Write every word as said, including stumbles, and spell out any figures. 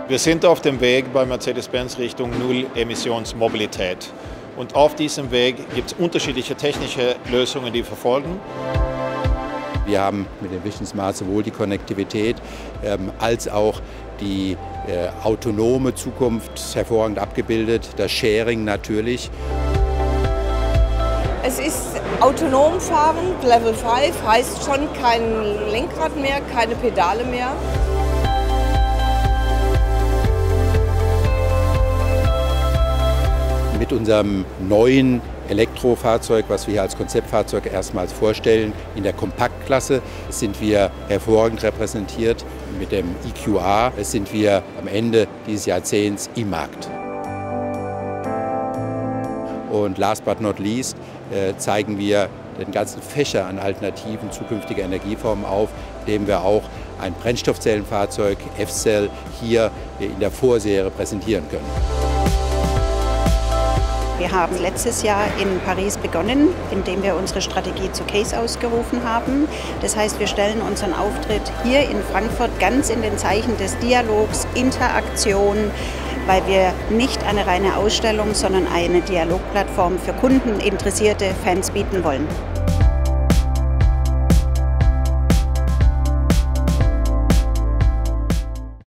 Wir sind auf dem Weg bei Mercedes-Benz Richtung Null-Emissions-Mobilität. Und auf diesem Weg gibt es unterschiedliche technische Lösungen, die wir verfolgen. Wir haben mit dem Vision Smart sowohl die Konnektivität ähm, als auch die äh, autonome Zukunft hervorragend abgebildet, das Sharing natürlich. Es ist autonom fahren, Level fünf, heißt schon kein Lenkrad mehr, keine Pedale mehr. Mit unserem neuen Elektrofahrzeug, was wir hier als Konzeptfahrzeug erstmals vorstellen, in der Kompaktklasse sind wir hervorragend repräsentiert. Mit dem E Q A sind wir am Ende dieses Jahrzehnts im Markt. Und last but not least äh, zeigen wir den ganzen Fächer an alternativen zukünftiger Energieformen auf, indem wir auch ein Brennstoffzellenfahrzeug F-Cell hier in der Vorserie präsentieren können. Wir haben letztes Jahr in Paris begonnen, indem wir unsere Strategie zu Case ausgerufen haben. Das heißt, wir stellen unseren Auftritt hier in Frankfurt ganz in den Zeichen des Dialogs, Interaktion, weil wir nicht eine reine Ausstellung, sondern eine Dialogplattform für Kunden, Interessierte, Fans bieten wollen.